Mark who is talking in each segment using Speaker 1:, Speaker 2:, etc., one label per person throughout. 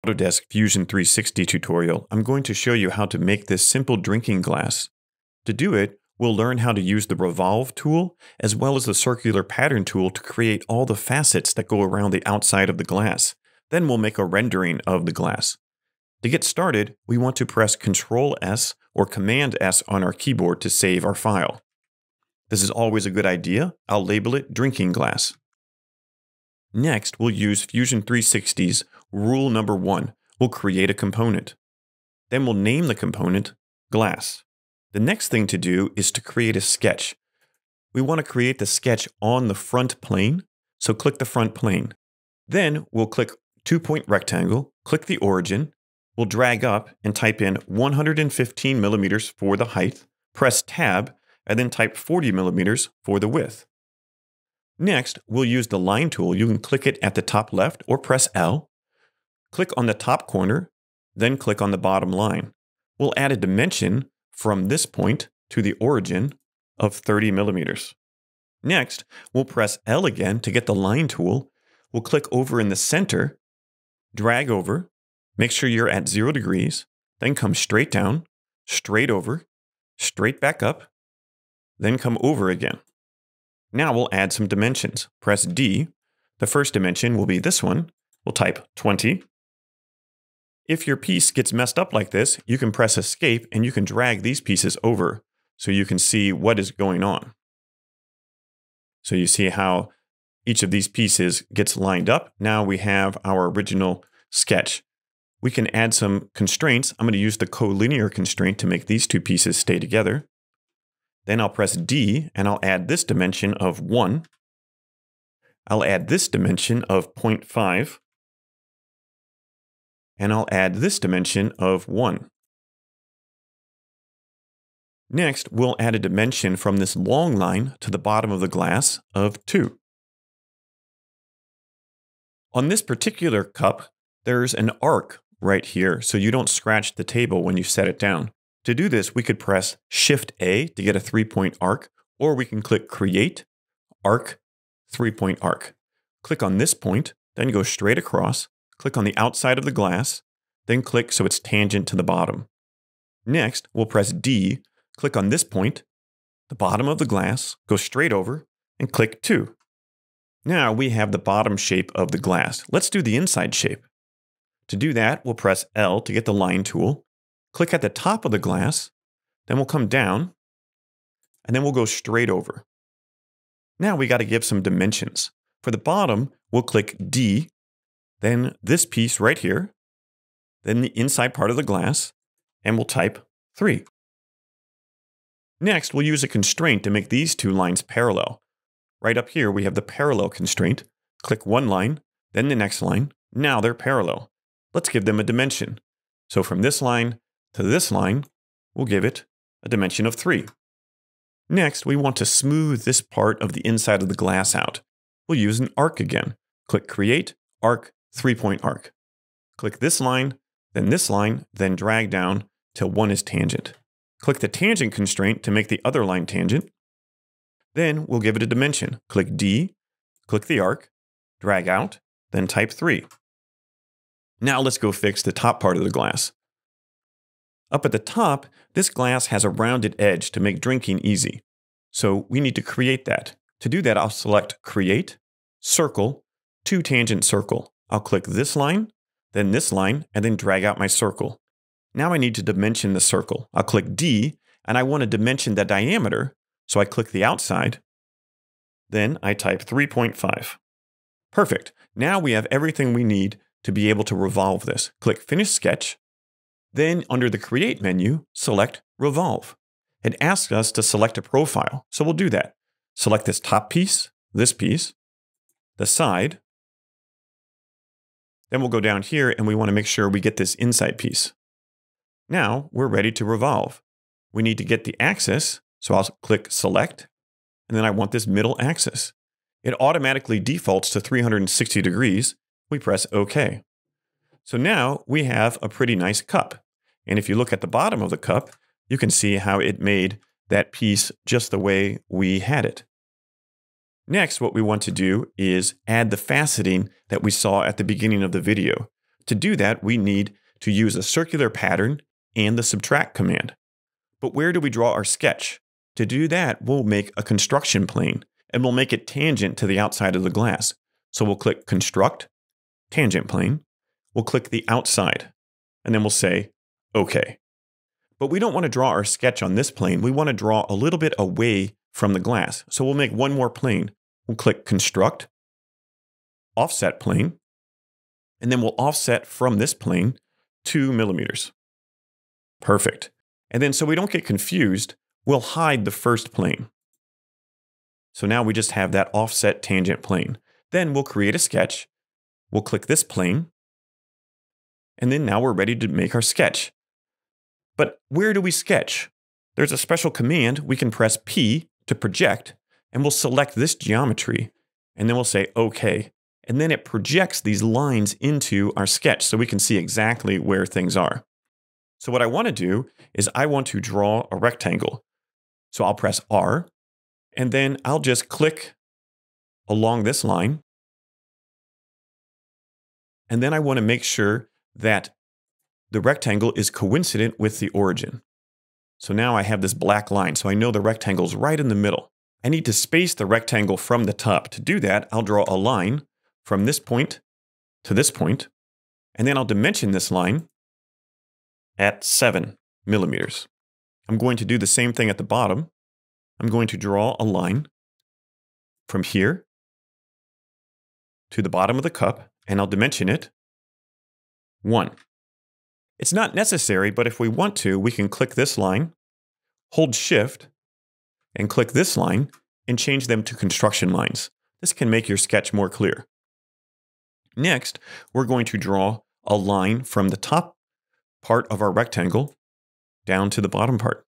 Speaker 1: Autodesk Fusion 360 tutorial, I'm going to show you how to make this simple drinking glass. To do it, we'll learn how to use the Revolve tool as well as the Circular Pattern tool to create all the facets that go around the outside of the glass. Then we'll make a rendering of the glass. To get started, we want to press Ctrl S or Command S on our keyboard to save our file. This is always a good idea. I'll label it drinking glass. Next, we'll use Fusion 360's rule number 1. We'll create a component. Then we'll name the component glass. The next thing to do is to create a sketch. We want to create the sketch on the front plane, so click the front plane. Then we'll click 2-point rectangle, click the origin, we'll drag up and type in 115 millimeters for the height, press Tab, and then type 40 millimeters for the width. Next, we'll use the line tool. You can click it at the top left or press L. Click on the top corner, then click on the bottom line. We'll add a dimension from this point to the origin of 30 millimeters. Next, we'll press L again to get the line tool. We'll click over in the center, drag over, make sure you're at 0 degrees, then come straight down, straight over, straight back up, then come over again. Now we'll add some dimensions. Press D. The first dimension will be this one. We'll type 20. If your piece gets messed up like this, you can press Escape and you can drag these pieces over so you can see what is going on. So you see how each of these pieces gets lined up. Now we have our original sketch. We can add some constraints. I'm going to use the collinear constraint to make these two pieces stay together. Then I'll press D and I'll add this dimension of 1. I'll add this dimension of 0.5. And I'll add this dimension of 1. Next, we'll add a dimension from this long line to the bottom of the glass of 2. On this particular cup, there's an arc right here, so you don't scratch the table when you set it down. To do this, we could press Shift-A to get a 3-point arc, or we can click Create, Arc, 3-point arc. Click on this point, then go straight across, click on the outside of the glass, then click so it's tangent to the bottom. Next, we'll press D, click on this point, the bottom of the glass, go straight over, and click 2. Now we have the bottom shape of the glass. Let's do the inside shape. To do that, we'll press L to get the line tool, click at the top of the glass, then we'll come down, and then we'll go straight over. Now we got to give some dimensions. For the bottom, we'll click D, then this piece right here, then the inside part of the glass, and we'll type 3. Next, we'll use a constraint to make these two lines parallel. Right up here, we have the parallel constraint. Click one line, then the next line. Now they're parallel. Let's give them a dimension. So from this line to this line, we'll give it a dimension of 3. Next, we want to smooth this part of the inside of the glass out. We'll use an arc again. Click Create, Arc, 3-point arc. Click this line, then drag down till one is tangent. Click the tangent constraint to make the other line tangent. Then we'll give it a dimension. Click D, click the arc, drag out, then type 3. Now let's go fix the top part of the glass. Up at the top, this glass has a rounded edge to make drinking easy. So we need to create that. To do that, I'll select Create, Circle, to Tangent Circle. I'll click this line, and then drag out my circle. Now I need to dimension the circle. I'll click D, and I want to dimension the diameter, so I click the outside. Then I type 3.5. Perfect. Now we have everything we need to be able to revolve this. Click Finish Sketch. Then under the Create menu, select Revolve. It asks us to select a profile, so we'll do that. Select this top piece, the side. Then we'll go down here and we want to make sure we get this inside piece. Now we're ready to revolve. We need to get the axis, so I'll click Select, and then I want this middle axis. It automatically defaults to 360 degrees. We press OK. So now we have a pretty nice cup. And if you look at the bottom of the cup, you can see how it made that piece just the way we had it. Next, what we want to do is add the faceting that we saw at the beginning of the video. To do that, we need to use a circular pattern and the subtract command. But where do we draw our sketch? To do that, we'll make a construction plane, and we'll make it tangent to the outside of the glass. So we'll click Construct, Tangent Plane. We'll click the outside, and then we'll say, OK. But we don't want to draw our sketch on this plane. We want to draw a little bit away from the glass. So we'll make one more plane. We'll click Construct, Offset Plane, and then we'll offset from this plane 2 millimeters. Perfect. And then so we don't get confused, we'll hide the first plane. So now we just have that offset tangent plane. Then we'll create a sketch. We'll click this plane. And then now we're ready to make our sketch. But where do we sketch? There's a special command. We can press P to project, and we'll select this geometry. And then we'll say OK. And then it projects these lines into our sketch so we can see exactly where things are. So what I want to do is I want to draw a rectangle. So I'll press R, and then I'll just click along this line. And then I want to make sure that the rectangle is coincident with the origin. So now I have this black line, so I know the rectangle's right in the middle. I need to space the rectangle from the top. To do that, I'll draw a line from this point to this point, and then I'll dimension this line at 7 millimeters. I'm going to do the same thing at the bottom. I'm going to draw a line from here to the bottom of the cup, and I'll dimension it 1. It's not necessary, but if we want to, we can click this line, hold Shift, and click this line, and change them to construction lines. This can make your sketch more clear. Next, we're going to draw a line from the top part of our rectangle down to the bottom part.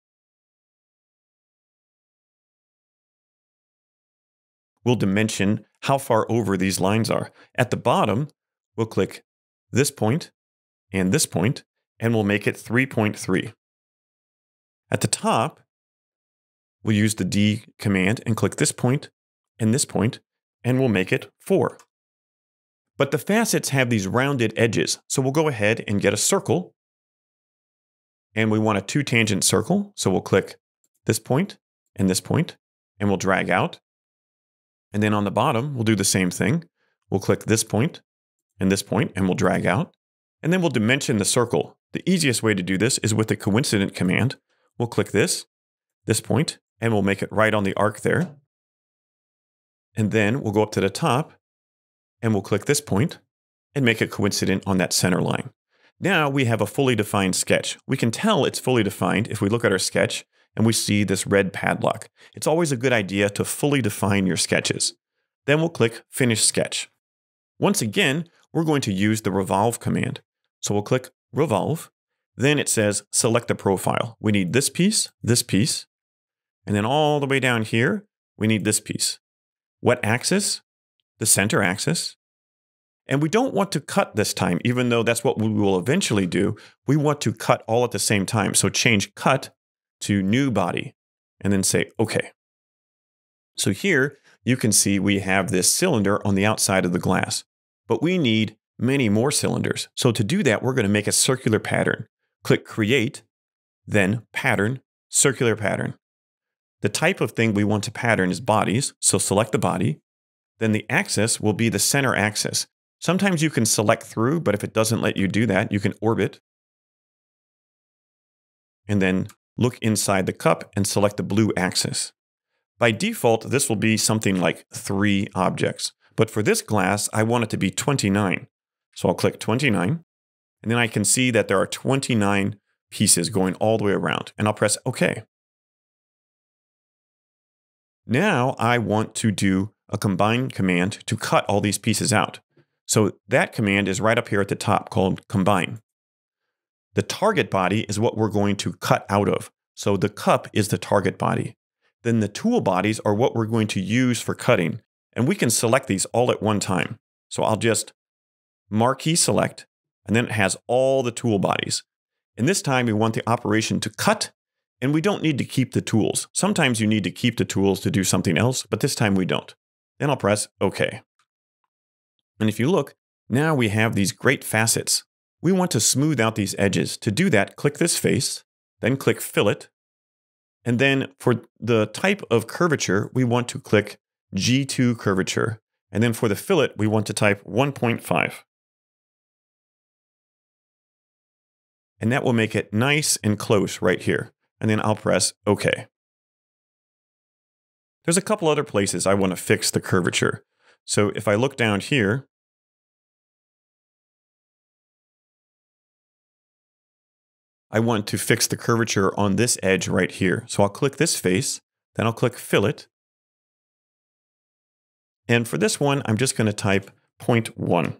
Speaker 1: We'll dimension how far over these lines are. At the bottom, we'll click this point, and we'll make it 3.3. At the top, we'll use the D command and click this point, and we'll make it 4. But the facets have these rounded edges, so we'll go ahead and get a circle. And we want a 2 tangent circle, so we'll click this point, and we'll drag out. And then on the bottom, we'll do the same thing. We'll click this point, and we'll drag out. And then we'll dimension the circle. The easiest way to do this is with the coincident command. We'll click this point, and we'll make it right on the arc there. And then we'll go up to the top, and we'll click this point and make it coincident on that center line. Now we have a fully defined sketch. We can tell it's fully defined if we look at our sketch and we see this red padlock. It's always a good idea to fully define your sketches. Then we'll click Finish Sketch. Once again, we're going to use the Revolve command. So we'll click Revolve. Then it says select the profile. We need this piece, and then all the way down here, we need this piece. What axis? The center axis. And we don't want to cut this time, even though that's what we will eventually do. We want to cut all at the same time. So change Cut to New Body, and then say OK. So here you can see we have this cylinder on the outside of the glass, but we need many more cylinders. So to do that, we're going to make a circular pattern. Click Create, then Pattern, Circular Pattern. The type of thing we want to pattern is bodies, so select the body. Then the axis will be the center axis. Sometimes you can select through, but if it doesn't let you do that, you can orbit. And then look inside the cup and select the blue axis. By default, this will be something like 3 objects. But for this glass, I want it to be 29. So I'll click 29. And then I can see that there are 29 pieces going all the way around. And I'll press OK. Now I want to do a combine command to cut all these pieces out. So that command is right up here at the top called Combine. The target body is what we're going to cut out of. So the cup is the target body. Then the tool bodies are what we're going to use for cutting. And we can select these all at one time. So I'll just marquee select, and then it has all the tool bodies. And this time we want the operation to cut, and we don't need to keep the tools. Sometimes you need to keep the tools to do something else, but this time we don't. Then I'll press OK. And if you look, Now we have these great facets. We want to smooth out these edges. To do that, click this face, then click Fillet. And then for the type of curvature, we want to click G2 curvature. And then for the fillet, we want to type 1.5. And that will make it nice and close right here. And then I'll press OK. There's a couple other places I want to fix the curvature. So if I look down here, I want to fix the curvature on this edge right here. So I'll click this face, then I'll click Fillet. And for this one, I'm just going to type 0.1.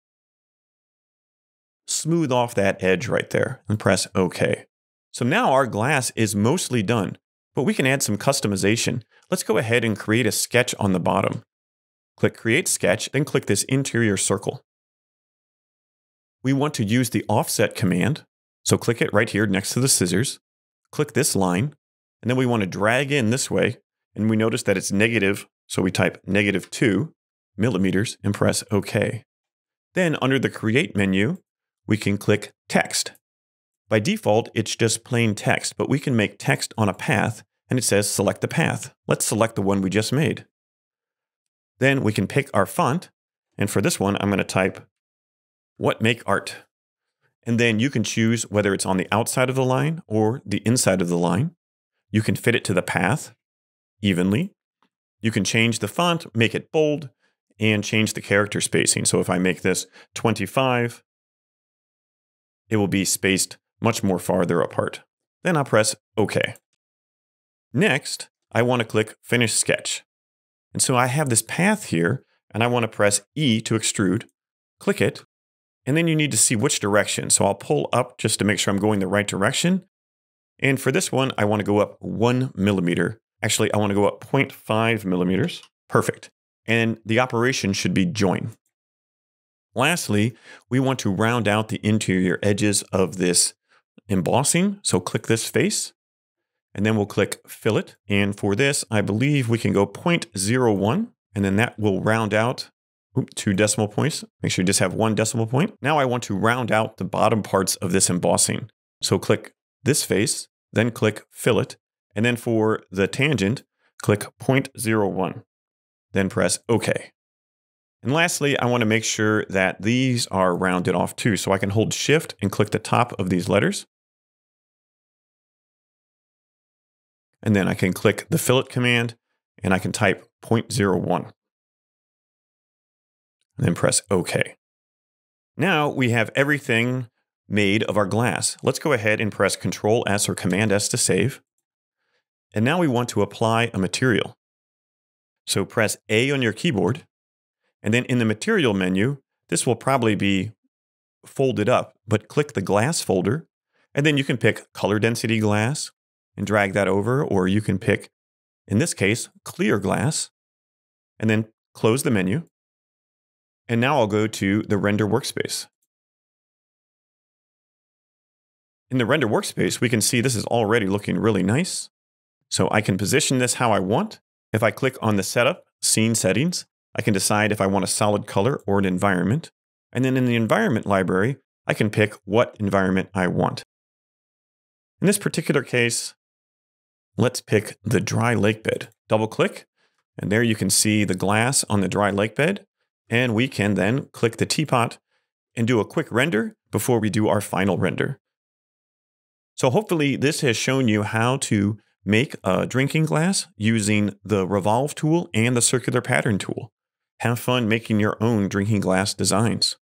Speaker 1: Smooth off that edge right there and press OK. So now our glass is mostly done, but we can add some customization. Let's go ahead and create a sketch on the bottom. Click Create Sketch, then click this interior circle. We want to use the offset command. So click it right here next to the scissors, click this line, and then we want to drag in this way, and we notice that it's negative, so we type -2 millimeters and press OK. Then under the Create menu, we can click Text. By default, it's just plain text, but we can make text on a path, and it says select the path. Let's select the one we just made. Then we can pick our font, and for this one, I'm going to type What Make Art. And then you can choose whether it's on the outside of the line or the inside of the line. You can fit it to the path evenly. You can change the font, make it bold, and change the character spacing. So if I make this 25, it will be spaced much more farther apart. Then I'll press OK. Next, I want to click Finish Sketch. And so I have this path here, and I want to press E to extrude. Click it. And then you need to see which direction. So I'll pull up just to make sure I'm going the right direction. And for this one, I want to go up 1 millimeter. Actually, I want to go up 0.5 millimeters. Perfect. And the operation should be join. Lastly, we want to round out the interior edges of this embossing. So click this face, and then we'll click Fillet. And for this, I believe we can go 0.01, and then that will round out 2 decimal points. Make sure you just have 1 decimal point. Now I want to round out the bottom parts of this embossing. So click this face, then click Fillet, and then for the tangent, click 0.01. Then press OK. And lastly, I want to make sure that these are rounded off too. So I can hold Shift and click the top of these letters. And then I can click the Fillet command, and I can type 0.01. And then press OK. Now we have everything made of our glass. Let's go ahead and press Ctrl S or Command S to save. And now we want to apply a material. So press A on your keyboard. And then in the material menu, this will probably be folded up, but click the glass folder. And then you can pick color density glass and drag that over, or you can pick, in this case, clear glass, and then close the menu. And now I'll go to the render workspace. In the render workspace, we can see this is already looking really nice. So I can position this how I want. If I click on the setup, scene settings, I can decide if I want a solid color or an environment. And then in the environment library, I can pick what environment I want. In this particular case, let's pick the dry lake bed. Double click, and there you can see the glass on the dry lake bed. And we can then click the teapot and do a quick render before we do our final render. So hopefully this has shown you how to make a drinking glass using the Revolve tool and the Circular Pattern tool. Have fun making your own drinking glass designs.